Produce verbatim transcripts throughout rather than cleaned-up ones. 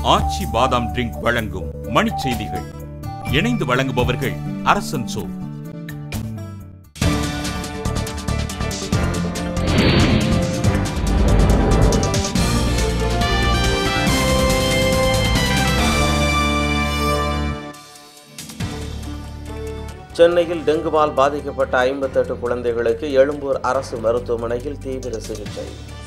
ஆச்சி பாதாம் ட்ரிங்க் வழங்கும் மணி செய்திகள். இணைந்து வழங்குபவர்கள் அரசன் சோ. சென்னையில் டெங்குவால் பாதிக்கப்பட்ட ஐம்பத்தெட்டு குழந்தைகளுக்கு எழும்பூர் அரசு மருத்துவமனையில் தீவிர சிகிச்சை.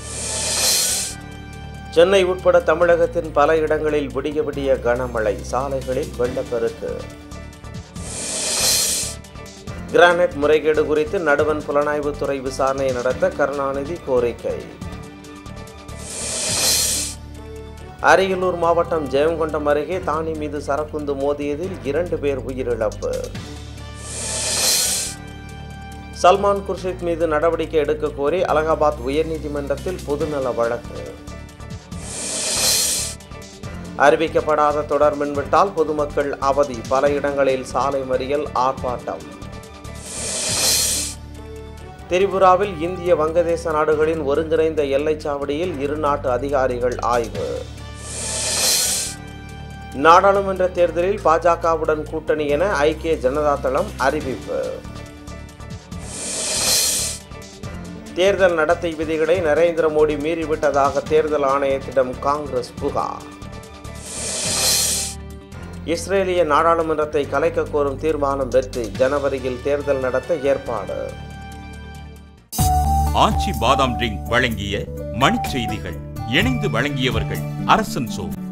சென்னை உட்பட தமிழகத்தின் பல இடங்களில் விடிய விடிய கனமழை, சாலைகளில் வெள்ளப்பெருக்கு. கிரானைட் முறைகேடு குறித்து நடுவண் புலனாய்வுத்துறை விசாரணை நடத்த கருணாநிதி கோரிக்கை. அரியலூர் மாவட்டம் ஜெயங்கொண்டம் அருகே தானி மீது சரக்குந்து மோதியதில் இரண்டு பேர் உயிரிழப்பு. சல்மான் குர்ஷித் மீது நடவடிக்கை எடுக்க கோரி அலகாபாத் உயர்நீதிமன்றத்தில் பொதுநல வழக்கு. அறிவிக்கப்படாத தொடர் மின்வெட்டால் பொதுமக்கள் அவதி, பல இடங்களில் சாலை மறியல், ஆர்ப்பாட்டம். திரிபுராவில் இந்திய வங்கதேச நாடுகளின் ஒருங்கிணைந்த எல்லைச் சாவடியில் இரு நாட்டு அதிகாரிகள் ஆய்வு. நாடாளுமன்ற தேர்தலில் பாஜகவுடன் கூட்டணி என ஐக்கிய ஜனதா தளம் அறிவிப்பு. தேர்தல் நடத்தை விதிகளை நரேந்திர மோடி மீறிவிட்டதாக தேர்தல் ஆணையத்திடம் காங்கிரஸ் புகார். இஸ்ரேலிய நாடாளுமன்றத்தை கலைக்க கோரும் தீர்மானம் வெற்றி, ஜனவரியில் தேர்தல் நடத்த ஏற்பாடு. ஆச்சி பாதாம் ட்ரிங்க் வழங்கிய மணி செய்திகள். இணைந்து வழங்கியவர்கள் அரசன் சோ.